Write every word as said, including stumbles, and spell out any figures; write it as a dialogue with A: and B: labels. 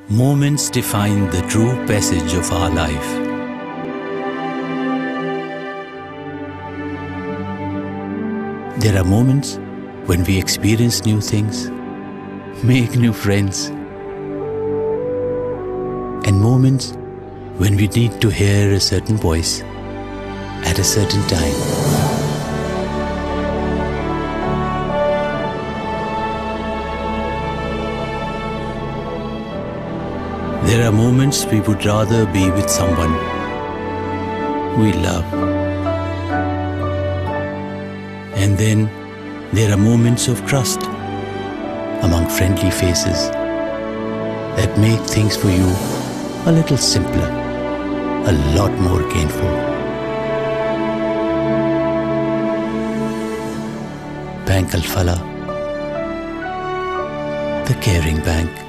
A: Moments define the true passage of our life. There are moments when we experience new things, make new friends, and moments when we need to hear a certain voice at a certain time. There are moments we would rather be with someone we love. And then there are moments of trust among friendly faces that make things for you a little simpler, a lot more gainful. Bank Al Falah, the caring bank.